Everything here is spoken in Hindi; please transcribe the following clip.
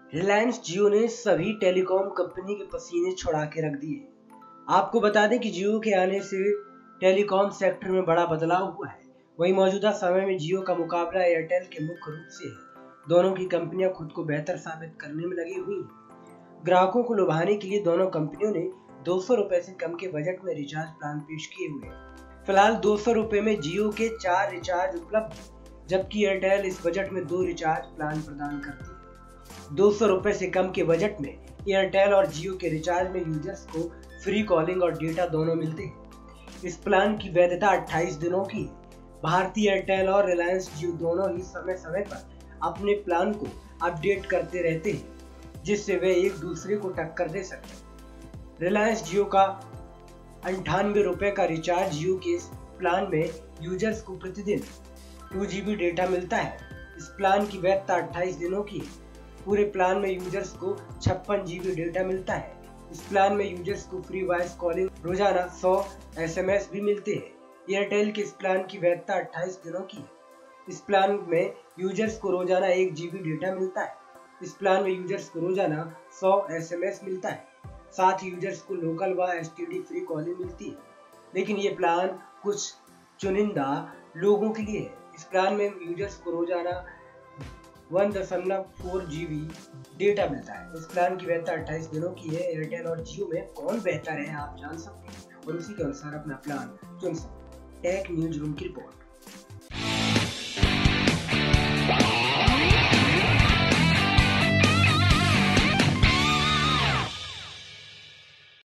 रिलायंस जियो ने सभी टेलीकॉम कंपनी के पसीने छुड़ा के रख दिए। आपको बता दें कि जियो के आने से टेलीकॉम सेक्टर में बड़ा बदलाव हुआ है। वहीं मौजूदा समय में जियो का मुकाबला एयरटेल के मुख्य रूप से है। दोनों की कंपनियां खुद को बेहतर साबित करने में लगी हुई हैं। ग्राहकों को लुभाने के लिए दोनों कंपनियों ने 200 रुपए से कम के बजट में रिचार्ज प्लान पेश किए हुए हैं। फिलहाल 200 रुपए में जियो के 4 रिचार्ज उपलब्ध हैं, जबकि एयरटेल इस बजट में 2 रिचार्ज प्लान प्रदान करती है। 200 रुपए से कम के बजट में एयरटेल और जियो के रिचार्ज में यूजर्स को फ्री कॉलिंग और डेटा दोनों मिलते हैं। इस प्लान की वैधता 28 दिनों की है। भारतीय एयरटेल और रिलायंस जियो दोनों ही समय समय पर अपने प्लान को अपडेट करते रहते हैं, जिससे वे एक दूसरे को टक्कर दे सकते। रिलायंस जियो का 98 रुपए का रिचार्ज जियो के इस प्लान में यूजर्स को प्रतिदिन 2 GB डेटा मिलता है। इस प्लान की वैधता 28 दिनों की है। पूरे प्लान में यूजर्स को 56 GB डेटा मिलता है। इस प्लान में यूजर्स को फ्री वॉइस कॉलिंग, रोजाना 100 SMS भी मिलते हैं। एयरटेल के इस प्लान की वैधता 28 दिनों की है। इस प्लान में यूजर्स को रोजाना 1 GB डेटा मिलता है। इस प्लान में यूजर्स को रोजाना 100 SMS मिलता है। साथ ही यूजर्स को लोकल व STD फ्री कॉलिंग मिलती है। लेकिन ये प्लान कुछ चुनिंदा लोगों के लिए है। इस प्लान में यूजर्स को रोजाना 1.4 GB डेटा मिलता है। इस प्लान की वैधता 28 दिनों की है। एयरटेल और जियो में कौन बेहतर है आप जान सकते हैं और उसी के अनुसार अपना प्लान चुन सकते हैं। टेक न्यूज रूम की रिपोर्ट।